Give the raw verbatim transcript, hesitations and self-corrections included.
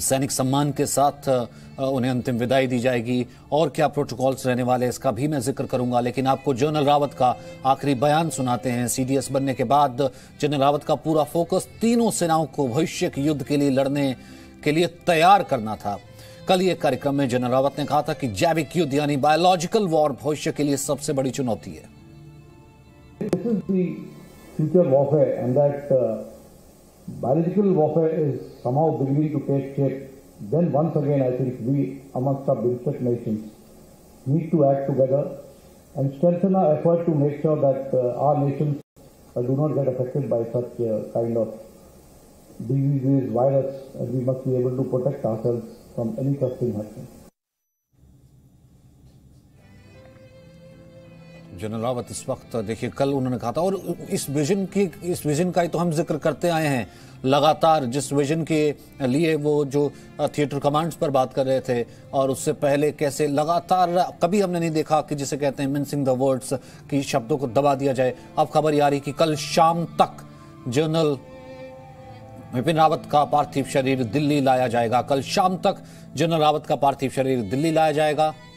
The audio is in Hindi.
सैनिक सम्मान के साथ उन्हें अंतिम विदाई दी जाएगी। और क्या प्रोटोकॉल्स रहने वाले इसका भी मैं जिक्र करूंगा, लेकिन आपको जनरल रावत का आखिरी बयान सुनाते हैं। सीडीएस बनने के बाद जनरल रावत का पूरा फोकस तीनों सेनाओं को भविष्य के युद्ध के लिए लड़ने के लिए तैयार करना था। कल एक कार्यक्रम में जनरल रावत ने कहा था कि जैविक युद्ध यानी बायोलॉजिकल वॉर भविष्य के लिए सबसे बड़ी चुनौती है। This is the future warfare, and that uh, biological warfare is somehow beginning to take shape. Then once again, I think we amongst our BIMSTEC nations need to act together and strengthen our effort to make sure that uh, our nations uh, do not get affected by such uh, kind of diseases, virus, and we must be able to protect ourselves from any such thing happening. General Rawat इस वक्त देखिए, कल उन्होंने कहा था, और इस विजन की इस विजन का ही तो हम जिक्र करते आए हैं लगातार, जिस विजन के लिए वो जो थिएटर कमांड्स पर बात कर रहे थे, और उससे पहले कैसे लगातार कभी हमने नहीं देखा कि जिसे कहते हैं मिंसिंग द वर्ड्स की शब्दों को दबा दिया जाए। अब खबर आ रही कि कल शाम तक जनरल विपिन रावत का पार्थिव शरीर दिल्ली लाया जाएगा। कल शाम तक जनरल रावत का पार्थिव शरीर दिल्ली लाया जाएगा।